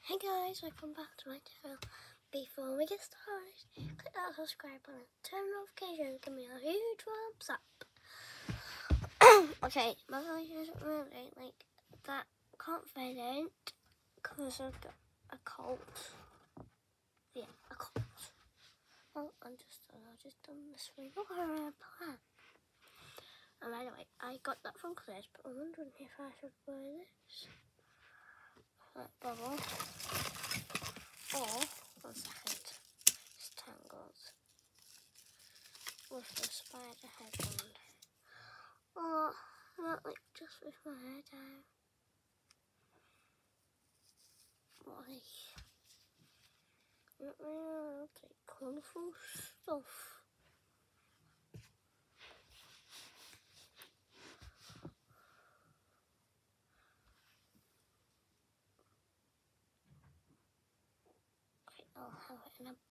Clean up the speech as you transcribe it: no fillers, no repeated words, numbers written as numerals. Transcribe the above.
Hey guys, welcome back to my channel. Before we get started, click that subscribe button, turn notifications, give me a huge thumbs up. Okay, my voice isn't really like that confident because I've got a cold. Yeah, a cold. Well, I've just done this for your plan. And anyway, I got that from Claire's, but I'm wondering if I should wear this. That bubble. Or, 1 second, it's tangled with the spider head on. Or, not like just with my hair down. Like, like colourful stuff. Okay, I'll have it in a